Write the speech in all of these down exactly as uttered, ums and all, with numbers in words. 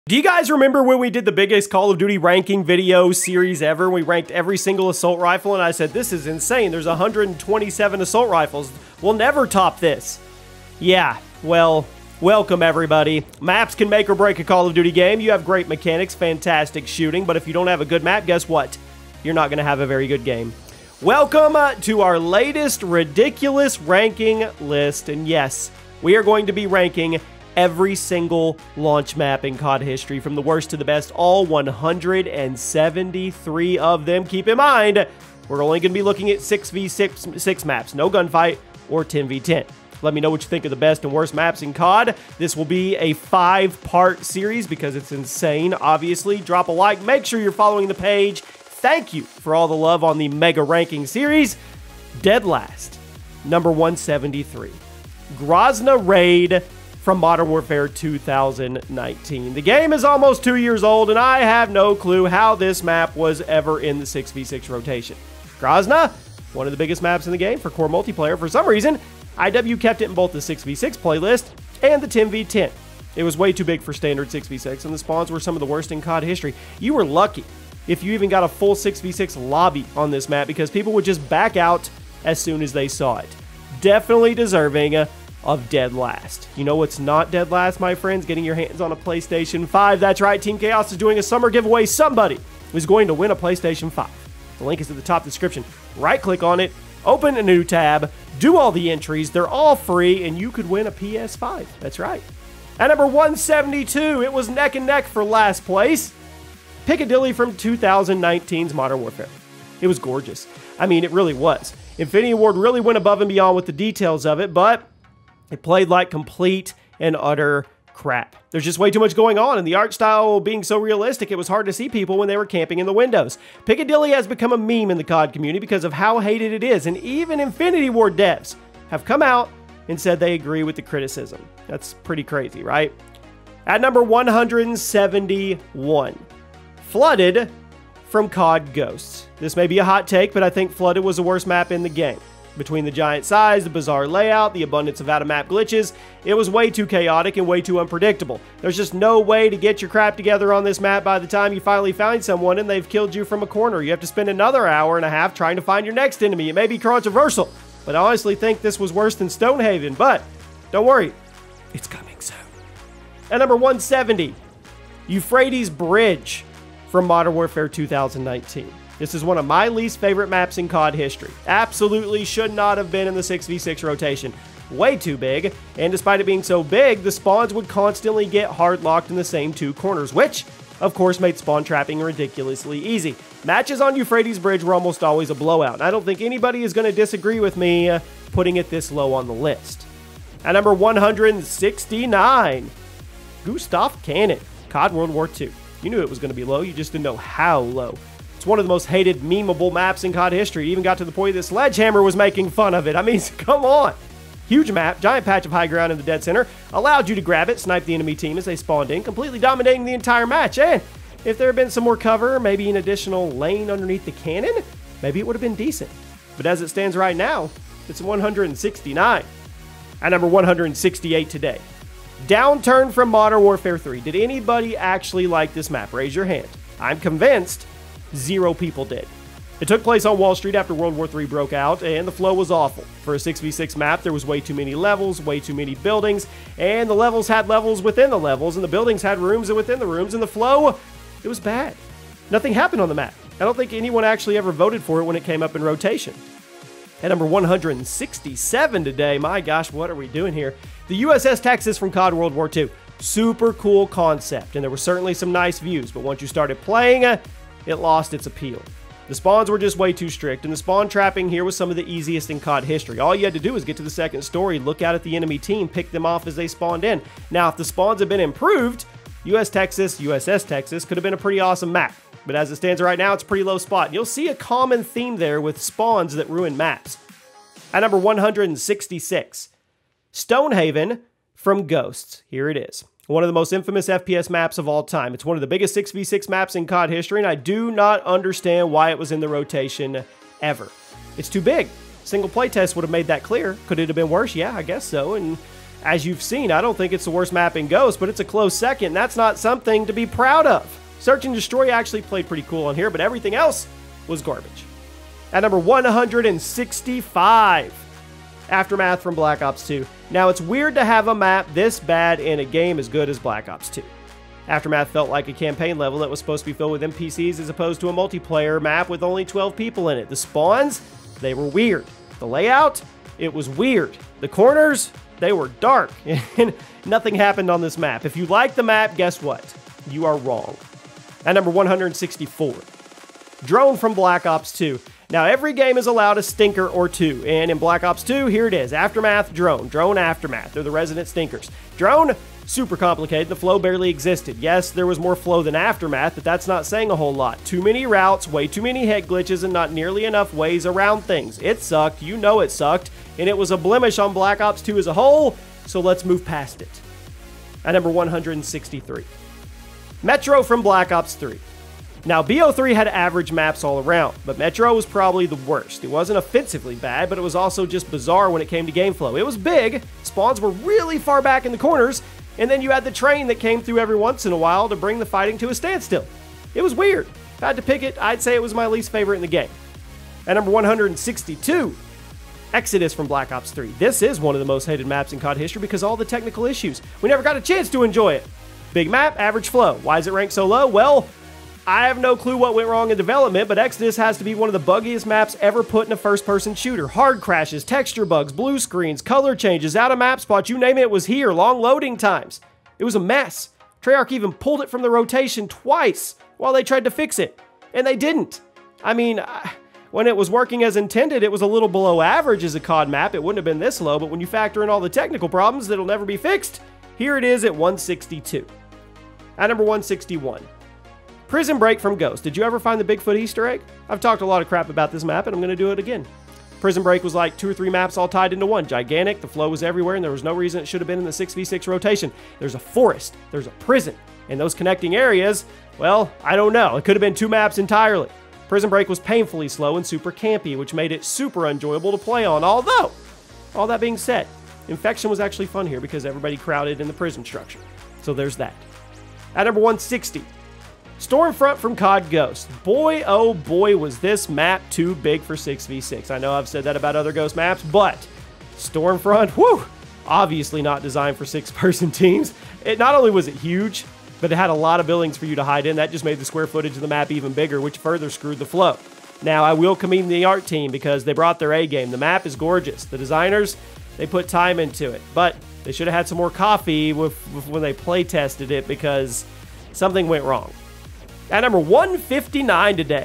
Do you guys remember when we did the biggest Call of Duty ranking video series ever? We ranked every single assault rifle, and I said, this is insane. There's one hundred twenty-seven assault rifles. We'll never top this. Yeah, well, welcome everybody. Maps can make or break a Call of Duty game. You have great mechanics, fantastic shooting, but if you don't have a good map, guess what? You're not going to have a very good game. Welcome uh, to our latest ridiculous ranking list, and yes, we are going to be ranking every single launch map in C O D history, from the worst to the best, all one hundred seventy-three of them. Keep in mind, we're only going to be looking at six v six maps, no gunfight or ten v ten. Let me know what you think of the best and worst maps in C O D. This will be a five-part series because it's insane, obviously. Drop a like, make sure you're following the page. Thank you for all the love on the mega ranking series. Dead last, number one seventy-three, Groznyj Raid from Modern Warfare two thousand nineteen. The game is almost two years old, and I have no clue how this map was ever in the six v six rotation. Groznyj, one of the biggest maps in the game for core multiplayer. For some reason, I W kept it in both the six v six playlist and the ten v ten. It was way too big for standard six v six, and the spawns were some of the worst in C O D history. You were lucky if you even got a full six v six lobby on this map, because people would just back out as soon as they saw it. Definitely deserving of dead last. You know what's not dead last, my friends? Getting your hands on a PlayStation five. That's right, Team Chaos is doing a summer giveaway. Somebody is going to win a PlayStation five. The link is at the top description. Right click on it, open a new tab, do all the entries. They're all free, and you could win a P S five. That's right. At number one seventy-two, it was neck and neck for last place. Piccadilly from two thousand nineteen's Modern Warfare. It was gorgeous. I mean, it really was. Infinity Ward really went above and beyond with the details of it, but it played like complete and utter crap. There's just way too much going on, and the art style being so realistic, it was hard to see people when they were camping in the windows. Piccadilly has become a meme in the C O D community because of how hated it is, and even Infinity Ward devs have come out and said they agree with the criticism. That's pretty crazy, right? At number one hundred seventy-one, Flooded from C O D Ghosts. This may be a hot take, but I think Flooded was the worst map in the game. Between the giant size, the bizarre layout, the abundance of out-of-map glitches, it was way too chaotic and way too unpredictable. There's just no way to get your crap together on this map by the time you finally find someone and they've killed you from a corner. You have to spend another hour and a half trying to find your next enemy. It may be controversial, but I honestly think this was worse than Stonehaven. But don't worry, it's coming soon. At number one seventy, Euphrates Bridge from Modern Warfare two thousand nineteen. This is one of my least favorite maps in C O D history. Absolutely should not have been in the six v six rotation. Way too big, and despite it being so big, the spawns would constantly get hard locked in the same two corners, which, of course, made spawn trapping ridiculously easy. Matches on Euphrates Bridge were almost always a blowout, and I don't think anybody is going to disagree with me uh, putting it this low on the list. At number one hundred sixty-nine, Gustav Cannon, C O D World War two. You knew it was going to be low, you just didn't know how low. It's one of the most hated memeable maps in C O D history. It even got to the point that Sledgehammer was making fun of it. I mean, come on. Huge map, giant patch of high ground in the dead center, allowed you to grab it, snipe the enemy team as they spawned in, completely dominating the entire match. And if there had been some more cover, maybe an additional lane underneath the cannon, maybe it would have been decent. But as it stands right now, it's one hundred sixty-nine. At number one hundred sixty-eight today, Downturn from Modern Warfare three. Did anybody actually like this map? Raise your hand. I'm convinced zero people did. It took place on Wall Street after World War three broke out, and the flow was awful. For a six v six map, there was way too many levels, way too many buildings, and the levels had levels within the levels, and the buildings had rooms within the rooms, and the flow, it was bad. Nothing happened on the map. I don't think anyone actually ever voted for it when it came up in rotation. At number one hundred sixty-seven today, my gosh, what are we doing here? The U S S Texas from C O D World War two. Super cool concept, and there were certainly some nice views, but once you started playing, it lost its appeal. The spawns were just way too strict, and the spawn trapping here was some of the easiest in C O D history. All you had to do was get to the second story, look out at the enemy team, pick them off as they spawned in. Now, if the spawns had been improved, U S Texas, U S S Texas could have been a pretty awesome map. But as it stands right now, it's a pretty low spot. And you'll see a common theme there with spawns that ruin maps. At number one hundred sixty-six, Stonehaven from Ghosts. Here it is. One of the most infamous F P S maps of all time. It's one of the biggest six v six maps in C O D history, and I do not understand why it was in the rotation ever. It's too big. Single playtest would have made that clear. Could it have been worse? Yeah, I guess so. And As you've seen, I don't think it's the worst map in Ghost, but it's a close second. That's not something to be proud of. Search and Destroy actually played pretty cool on here, but everything else was garbage. At number one hundred sixty-five, Aftermath from Black Ops two. Now, it's weird to have a map this bad in a game as good as Black Ops two. Aftermath felt like a campaign level that was supposed to be filled with N P Cs as opposed to a multiplayer map with only twelve people in it. The spawns, they were weird. The layout, it was weird. The corners, they were dark. And nothing happened on this map. If you like the map, guess what? You are wrong. At number one hundred sixty-four, Drone from Black Ops two. Now, every game is allowed a stinker or two, and in Black Ops two, here it is. Aftermath, Drone. Drone, Aftermath. They're the resident stinkers. Drone, super complicated. The flow barely existed. Yes, there was more flow than Aftermath, but that's not saying a whole lot. Too many routes, way too many head glitches, and not nearly enough ways around things. It sucked. You know it sucked, and it was a blemish on Black Ops two as a whole, so let's move past it. At number one hundred sixty-three, Metro from Black Ops three. Now, B O three had average maps all around, but Metro was probably the worst. It wasn't offensively bad, but it was also just bizarre when it came to game flow. It was big, spawns were really far back in the corners, and then you had the train that came through every once in a while to bring the fighting to a standstill. It was weird. If I had to pick it, I'd say it was my least favorite in the game. At number one hundred sixty-two, Exodus from Black Ops three. This is one of the most hated maps in C O D history because of all the technical issues. We never got a chance to enjoy it. Big map, average flow. Why is it ranked so low? Well, I have no clue what went wrong in development, but Exodus has to be one of the buggiest maps ever put in a first-person shooter. Hard crashes, texture bugs, blue screens, color changes, out of map spots, you name it, it was here. Long loading times. It was a mess. Treyarch even pulled it from the rotation twice while they tried to fix it, and they didn't. I mean, when it was working as intended, it was a little below average as a C O D map. It wouldn't have been this low, but when you factor in all the technical problems that'll never be fixed, here it is at one sixty-two. At number one sixty-one, Prison Break from Ghost. Did you ever find the Bigfoot Easter egg? I've talked a lot of crap about this map, and I'm going to do it again. Prison Break was like two or three maps all tied into one. Gigantic, the flow was everywhere, and there was no reason it should have been in the six v six rotation. There's a forest, there's a prison, and those connecting areas, well, I don't know. It could have been two maps entirely. Prison Break was painfully slow and super campy, which made it super enjoyable to play on, although, all that being said, Infection was actually fun here because everybody crowded in the prison structure. So there's that. At number one sixty, Stormfront from C O D Ghost. Boy, oh boy, was this map too big for six v six. I know I've said that about other Ghost maps, but Stormfront, whew, obviously not designed for six-person teams. It not only was it huge, but it had a lot of buildings for you to hide in. That just made the square footage of the map even bigger, which further screwed the flow. Now, I will commend the art team because they brought their A game. The map is gorgeous. The designers, they put time into it, but they should have had some more coffee with, with when they play tested it because something went wrong. At number one fifty-nine today,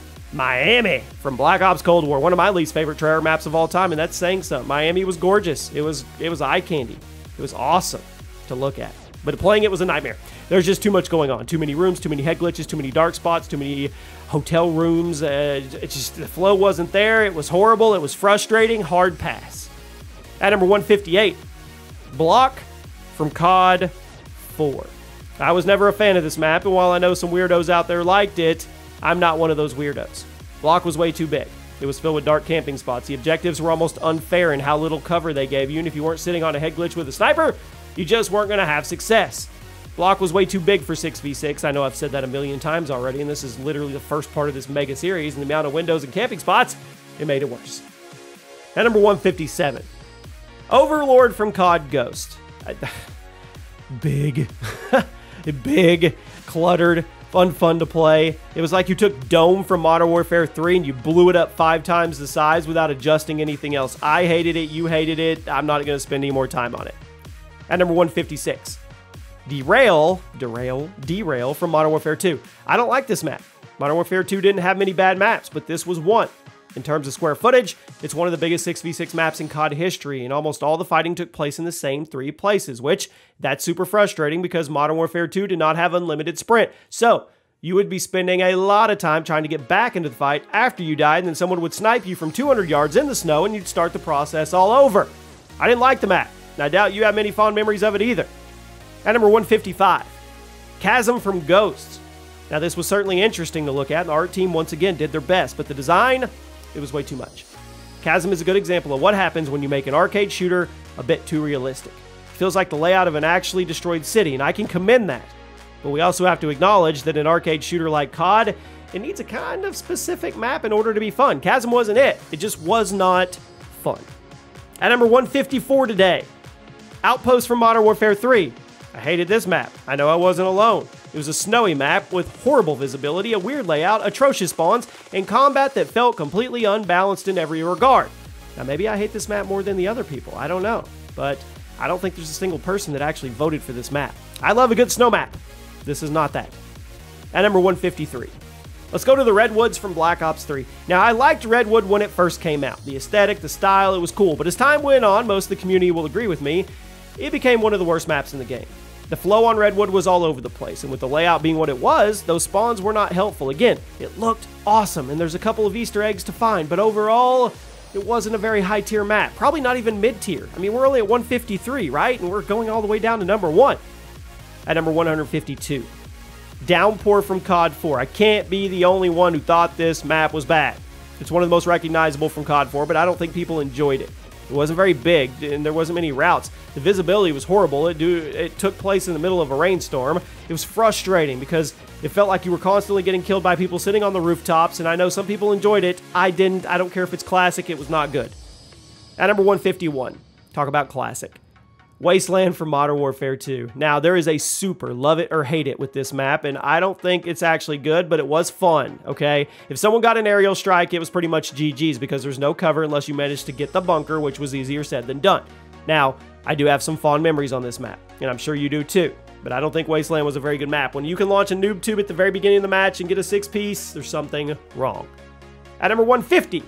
Miami from Black Ops Cold War, one of my least favorite Treyarch maps of all time, and that's saying something. Miami was gorgeous. It was it was eye candy. It was awesome to look at, but playing it was a nightmare. There's just too much going on. Too many rooms, too many head glitches, too many dark spots, too many hotel rooms. Uh, it just the flow wasn't there. It was horrible. It was frustrating. Hard pass. At number one fifty-eight, Block from C O D four. I was never a fan of this map, and while I know some weirdos out there liked it, I'm not one of those weirdos. Block was way too big. It was filled with dark camping spots. The objectives were almost unfair in how little cover they gave you, and if you weren't sitting on a head glitch with a sniper, you just weren't going to have success. Block was way too big for six v six. I know I've said that a million times already, and this is literally the first part of this mega series, and the amount of windows and camping spots, it made it worse. At number one fifty-seven, Overlord from C O D Ghost. I, big. Big, cluttered, fun, fun to play. It was like you took Dome from Modern Warfare three and you blew it up five times the size without adjusting anything else. I hated it. You hated it. I'm not going to spend any more time on it. At number one fifty-six, Derail, Derail, Derail from Modern Warfare two. I don't like this map. Modern Warfare two didn't have many bad maps, but this was one. In terms of square footage, it's one of the biggest six v six maps in C O D history, and almost all the fighting took place in the same three places, which, that's super frustrating because Modern Warfare two did not have unlimited sprint. So, you would be spending a lot of time trying to get back into the fight after you died, and then someone would snipe you from two hundred yards in the snow, and you'd start the process all over. I didn't like the map, and I doubt you have many fond memories of it either. At number one fifty-five, Chasm from Ghosts. Now, this was certainly interesting to look at, and the art team once again did their best, but the design, it was way too much. Chasm is a good example of what happens when you make an arcade shooter a bit too realistic. feels like the layout of an actually destroyed city, and I can commend that. But we also have to acknowledge that an arcade shooter like C O D, it needs a kind of specific map in order to be fun. Chasm wasn't it. It just was not fun. At number one fifty-four today, Outpost from Modern Warfare three. I hated this map. I know I wasn't alone. It was a snowy map with horrible visibility, a weird layout, atrocious spawns, and combat that felt completely unbalanced in every regard. Now, maybe I hate this map more than the other people. I don't know. But I don't think there's a single person that actually voted for this map. I love a good snow map. This is not that. At number one fifty-three. Let's go to the Redwoods from Black Ops three. Now, I liked Redwood when it first came out. The aesthetic, the style, it was cool. But as time went on, most of the community will agree with me, it became one of the worst maps in the game. The flow on Redwood was all over the place, and with the layout being what it was, those spawns were not helpful. Again, it looked awesome, and there's a couple of Easter eggs to find, but overall, it wasn't a very high-tier map. Probably not even mid-tier. I mean, we're only at one fifty-three, right? And we're going all the way down to number one. At number one fifty-two. Downpour from C O D four. I can't be the only one who thought this map was bad. It's one of the most recognizable from C O D four, but I don't think people enjoyed it. It wasn't very big, and there wasn't many routes. The visibility was horrible. It, do, it took place in the middle of a rainstorm. It was frustrating because it felt like you were constantly getting killed by people sitting on the rooftops, and I know some people enjoyed it. I didn't. I don't care if it's classic. It was not good. At number one fifty-one, talk about classic. Wasteland from Modern Warfare two. Now, there is a super love it or hate it with this map, and I don't think it's actually good, but it was fun, okay? If someone got an aerial strike, it was pretty much G G's because there's no cover unless you managed to get the bunker, which was easier said than done. Now, I do have some fond memories on this map, and I'm sure you do too, but I don't think Wasteland was a very good map. When you can launch a noob tube at the very beginning of the match and get a six-piece, there's something wrong. At number one fifty,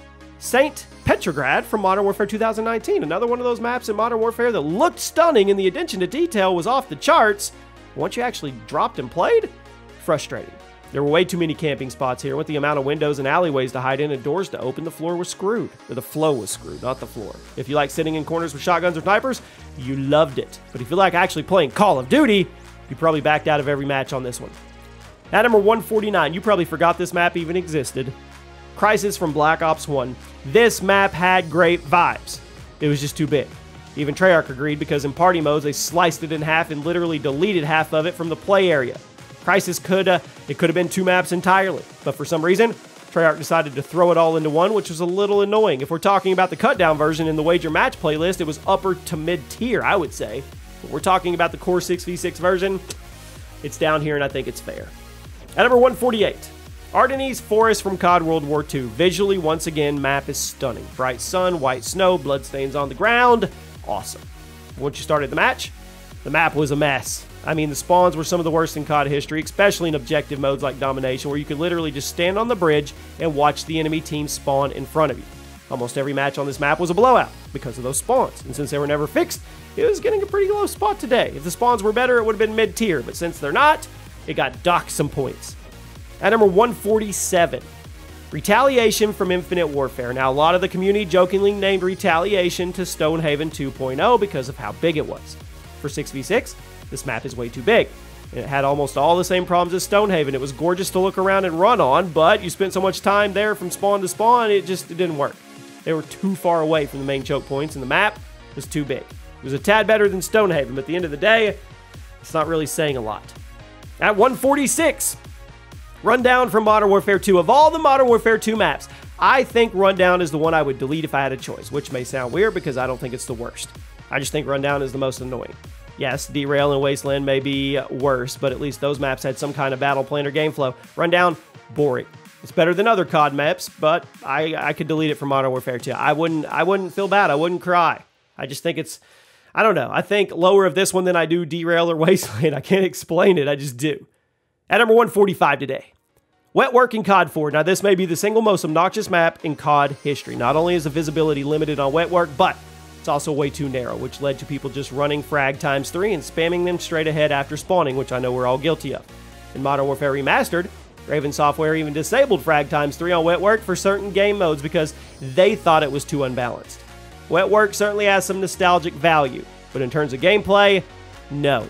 Saint Petrograd from Modern Warfare two thousand nineteen. Another one of those maps in Modern Warfare that looked stunning and the attention to detail was off the charts. Once you actually dropped and played, frustrating. There were way too many camping spots here. With the amount of windows and alleyways to hide in and doors to open, the floor was screwed. Or the flow was screwed, not the floor. If you like sitting in corners with shotguns or snipers, you loved it. But if you like actually playing Call of Duty, you probably backed out of every match on this one. At number one forty-nine, you probably forgot this map even existed. Crysis from Black Ops one. This map had great vibes. It was just too big. Even Treyarch agreed because in party modes, they sliced it in half and literally deleted half of it from the play area. Crysis could uh, it could have been two maps entirely, but for some reason, Treyarch decided to throw it all into one, which was a little annoying. If we're talking about the cut-down version in the Wager Match playlist, it was upper to mid-tier, I would say. But we're talking about the core six v six version, it's down here, and I think it's fair. At number one forty-eight, Ardennes Forest from C O D World War two. Visually, once again, map is stunning. Bright sun, white snow, bloodstains on the ground. Awesome. Once you started the match, the map was a mess. I mean, the spawns were some of the worst in C O D history, especially in objective modes like Domination, where you could literally just stand on the bridge and watch the enemy team spawn in front of you. Almost every match on this map was a blowout because of those spawns, and since they were never fixed, it was getting a pretty low spot today. If the spawns were better, it would have been mid-tier, but since they're not, it got docked some points. At number one forty-seven, Retaliation from Infinite Warfare. Now, a lot of the community jokingly named Retaliation to Stonehaven two point oh because of how big it was. For six v six, this map is way too big. And it had almost all the same problems as Stonehaven. It was gorgeous to look around and run on, but you spent so much time there from spawn to spawn, it just it didn't work. They were too far away from the main choke points, and the map was too big. It was a tad better than Stonehaven, but at the end of the day, it's not really saying a lot. At one forty-six, Rundown from Modern Warfare two. Of all the Modern Warfare two maps, I think Rundown is the one I would delete if I had a choice, which may sound weird because I don't think it's the worst. I just think Rundown is the most annoying. Yes, Derail and Wasteland may be worse, but at least those maps had some kind of battle plan or game flow. Rundown, boring. It's better than other C O D maps, but I, I could delete it from Modern Warfare two. I wouldn't, I wouldn't feel bad. I wouldn't cry. I just think it's, I don't know. I think lower of this one than I do Derail or Wasteland. I can't explain it. I just do. At number one forty-five today, Wetwork in C O D four. Now, this may be the single most obnoxious map in C O D history. Not only is the visibility limited on Wetwork, but it's also way too narrow, which led to people just running frag times three and spamming them straight ahead after spawning, which I know we're all guilty of. In Modern Warfare Remastered, Raven Software even disabled frag times three on Wetwork for certain game modes because they thought it was too unbalanced. Wetwork certainly has some nostalgic value, but in terms of gameplay, no.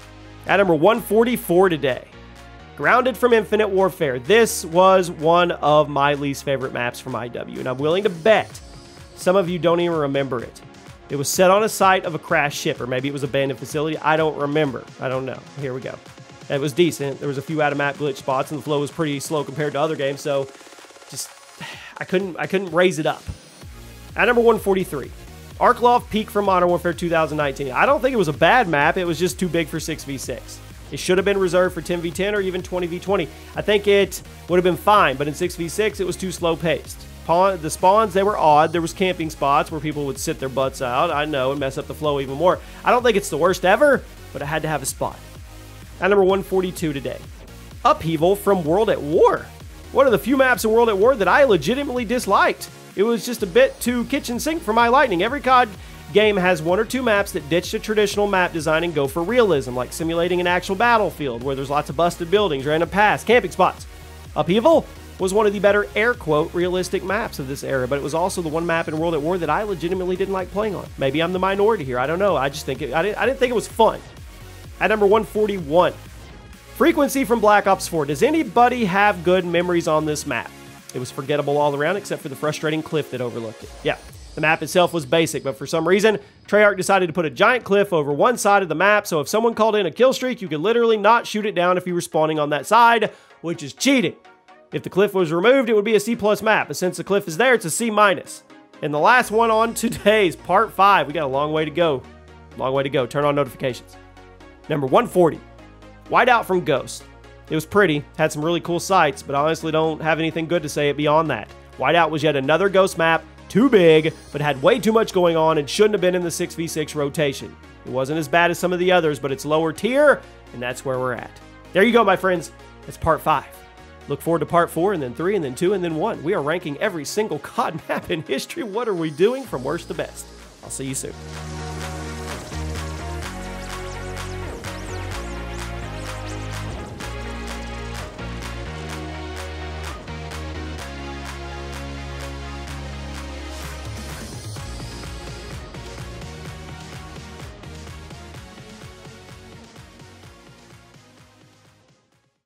At number one forty-four today, Grounded from Infinite Warfare. This was one of my least favorite maps from I W, and I'm willing to bet some of you don't even remember it. It was set on a site of a crashed ship, or maybe it was an abandoned facility. I don't remember. I don't know. Here we go. It was decent. There was a few out-of-map glitch spots, and the flow was pretty slow compared to other games, so just I couldn't I couldn't raise it up. At number one forty-three, Arklov Peak from Modern Warfare two thousand nineteen. I don't think it was a bad map. It was just too big for six v six. It should have been reserved for ten v ten or even twenty v twenty. I think it would have been fine, but in six v six, it was too slow-paced. The spawns, they were odd. There was camping spots where people would sit their butts out, I know, and mess up the flow even more. I don't think it's the worst ever, but it had to have a spot. At number one forty-two today, Upheaval from World at War. One of the few maps in World at War that I legitimately disliked. It was just a bit too kitchen sink for my liking. Every C O D game has one or two maps that ditch the traditional map design and go for realism, like simulating an actual battlefield where there's lots of busted buildings, random paths, camping spots. Upheaval was one of the better air quote realistic maps of this era, but it was also the one map in World at War that I legitimately didn't like playing on. Maybe I'm the minority here. I don't know. I just think it, I didn't, I didn't think it was fun. At number one forty-one, Frequency from Black Ops four. Does anybody have good memories on this map? It was forgettable all around except for the frustrating cliff that overlooked it. Yeah, the map itself was basic, but for some reason, Treyarch decided to put a giant cliff over one side of the map, so if someone called in a kill streak, you could literally not shoot it down if you were spawning on that side, which is cheating. If the cliff was removed, it would be a C plus map, but since the cliff is there, it's a C minus. And the last one on today's part five. We got a long way to go. Long way to go. Turn on notifications. Number one forty, Whiteout from Ghost. It was pretty, had some really cool sights, but I honestly don't have anything good to say beyond that. Whiteout was yet another Ghost map, too big, but had way too much going on and shouldn't have been in the six v six rotation. It wasn't as bad as some of the others, but it's lower tier, and that's where we're at. There you go, my friends. That's part five. Look forward to part four, and then three, and then two, and then one. We are ranking every single C O D map in history. What are we doing from worst to best? I'll see you soon.